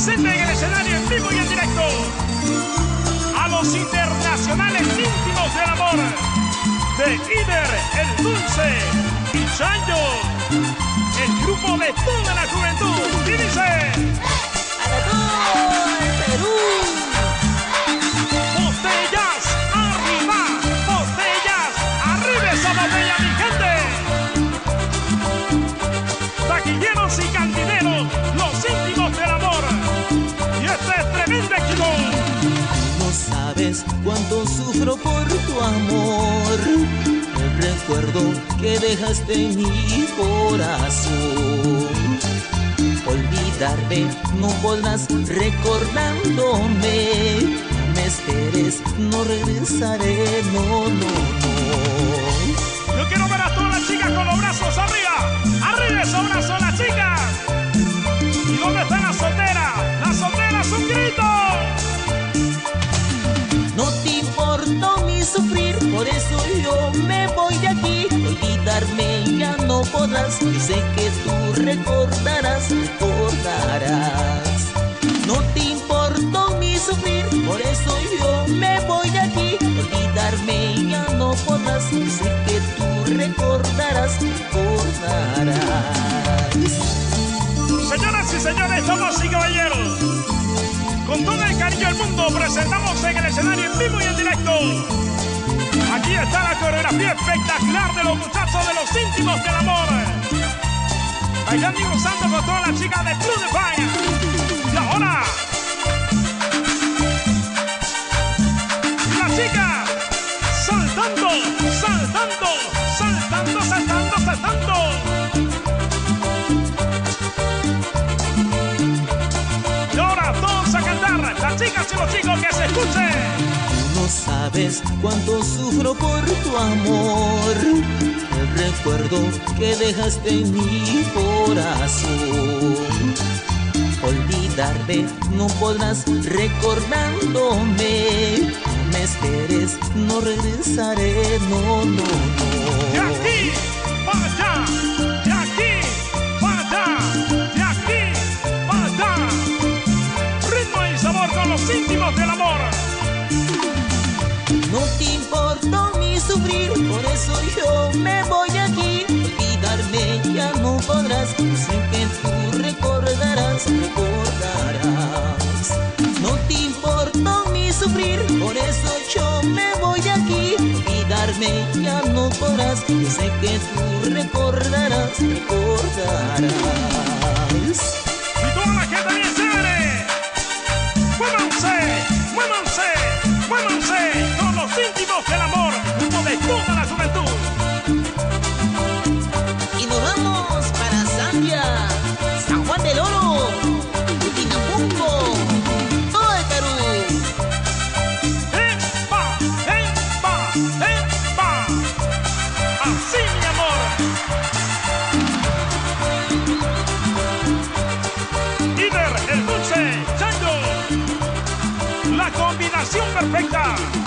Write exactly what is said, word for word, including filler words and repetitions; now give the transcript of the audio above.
presenta en el escenario en vivo y en directo a los internacionales íntimos del amor de Ider, el Dulce y Chanyo, el grupo de toda la juventud. Y dice: ¡Para todo el Perú! Botellas arriba, botellas arriba, esa botella, mi gente. Taquilleros y cantineros, los íntimos del amor. Y este es tremendo equipo. No sabes cuánto sufro por tu amor. El recuerdo que dejaste en mi corazón. Olvidarme no podrás recordándome. No me esperes, no regresaré, no, no, no. Yo quiero ver a todas las chicas con los brazos arriba. Arriba esos brazos, las chicas. ¿Y dónde están las solteras? Las solteras, un grito. No te importó mi sufrir, por eso yo me voy de aquí. Olvidarme ya no podrás, yo sé que tú recordarás, recordarás. No te importó mi sufrir, por eso yo me voy de aquí. Olvidarme ya no podrás, yo sé que tú recordarás, recordarás. Señoras y señores, damas y caballeros, con todo el cariño del mundo presentamos en el escenario en vivo y en directo. Aquí está la coreografía espectacular de los muchachos de los íntimos del amor, bailando y gozando con todas las chicas de Blue de Fire. Y ahora, las chicas saltando, saltando, saltando, saltando, saltando. Y ahora todos a cantar, las chicas y los chicos, que se escuchen. No sabes cuánto sufro por tu amor. El recuerdo que dejaste en mi corazón. Olvidarme no podrás recordándome. No me esperes, no regresaré, no, no, De no. aquí para allá, de aquí para allá, de aquí para allá. Ritmo y sabor con los íntimos del amor. No te importó mi sufrir, por eso yo me voy de aquí. Olvidarme ya no podrás, yo sé que tú recordarás, recordarás. No te importó mi sufrir, por eso yo me voy de aquí. Olvidarme ya no podrás, yo sé que tú recordarás, recordarás. Y toda la gente bien chévere. Muévanse, muévanse, muévanse con los íntimos del amor, grupo de toda la juventud. Y nos vamos para Zambia, San Juan del Oro, Tinapunco, todo el Perú. ¡Epa! ¡Epa! ¡Epa! Así, mi amor. Ider, el Dulce, Chanyo, la combinación perfecta.